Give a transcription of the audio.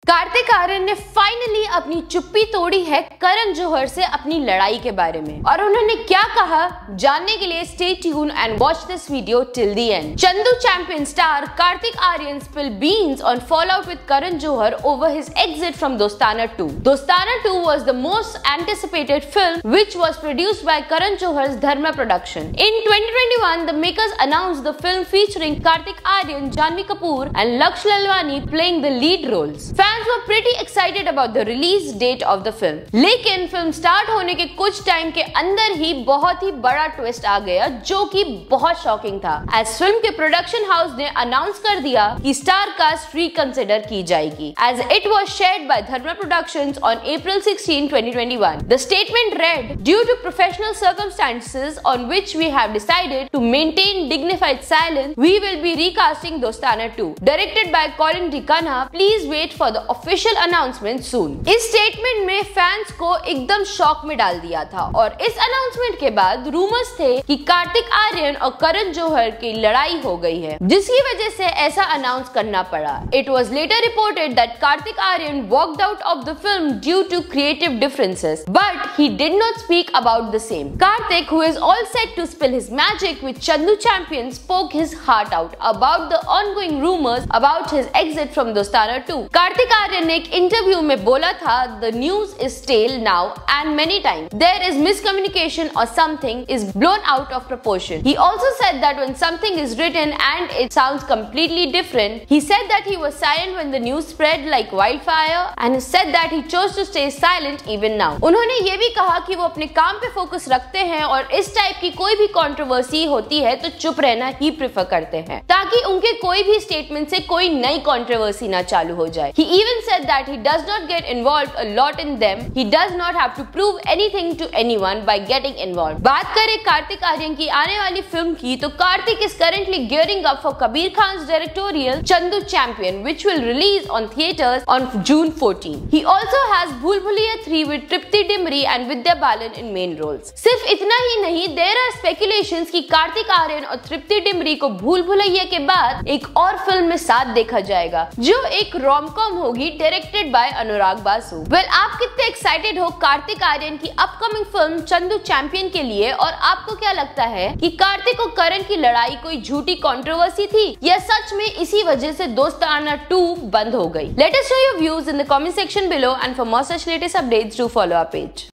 कार्तिक आर्यन ने फाइनली अपनी चुप्पी तोड़ी है करण जौहर से अपनी लड़ाई के बारे में, और उन्होंने क्या कहा जानने के लिए stay tune and watch this video till the end. Chandu champion star Kartik Aryan spill beans on fallout with Karan Johar over his exit from Dostana 2. Dostana 2 was the most anticipated film which was produced by Karan Johar's Dharma production. In 2021, the makers announced the film featuring Kartik Aaryan, Janhvi Kapoor and Laksh Lalwani playing the lead roles. Fans were pretty excited about the release date of the film. लेकिन film start होने के कुछ time के अंदर ही बहुत ही बड़ा twist आ गया जो कि बहुत शॉकिंग था। एज फिल्म के प्रोडक्शन हाउस ने अनाउंस कर दिया कि स्टार कास्ट रिकंसिडर की जाएगी, as it was shared by Dharma Productions on April 16, 2021. The statement read, "Due to professional circumstances on which we have decided to maintain dignified silence, we will be recasting Dostana 2. Directed by Colin D. Khanna. Please wait for the official announcement soon." इस statement में fans को एकदम shock में डाल दिया था, और इस अनाउंसमेंट के बाद रूमर्स थे कि कार्तिक आर्यन और करण जौहर की लड़ाई हो गई है, जिसकी वजह से ऐसा अनाउंस करना पड़ा। It was later reported that Kartik Aaryan walked out of the film due to creative differences, but he did not speak about the same. Kartik, who is all set to spill his magic with Chandu Champion, spoke his heart out about the ongoing rumors about his exit from Dostana 2. Kartik Aaryan ने एक interview में बोला था, "The news is stale now and many times there is miscommunication or something is blown out of proportion." He also said that when something is written and it sounds completely different, he said that he was silent when the news spread like wildfire and he said that he chose to stay silent even now. उन्होंने ये भी कहा कि वो अपने काम पे focus रखते हैं और इस टाइप की कोई भी कंट्रोवर्सी होती है तो चुप रहना ही प्रेफर करते हैं, ताकि उनके कोई भी स्टेटमेंट से कोई नई कंट्रोवर्सी ना चालू हो जाए। He even said that he does not get involved a lot in them. He does not have to prove anything to anyone by getting involved. बात करें कार्तिक आर्यन की आने वाली फिल्म की, तो Kartik is currently gearing up for Kabir Khan's directorial Chandu Champion, which will release on theaters on June 14. He also has Bhool Bhulaiya 3 with Tripti Dimri and Vidya Balan in main roles. सिर्फ इतना ही नहीं, there are speculations कि कार्तिक आर्यन और तृप्ति डिमरी को भूल भुलैया के बाद एक और फिल्म में साथ देखा जाएगा, जो एक रोम-कॉम होगी directed by Anurag Basu. Well, आप कितने एक्साइटेड हो कार्तिक आर्यन की अपकमिंग फिल्म चंदू चैंपियन के लिए, और आपको क्या लगता है कि कार्तिक और करण की लड़ाई कोई झूठी कंट्रोवर्सी थी या सच में इसी वजह से दोस्ताना 2 बंद हो गई? Let us show your views in the comment section below, and for more such latest updates do follow our page.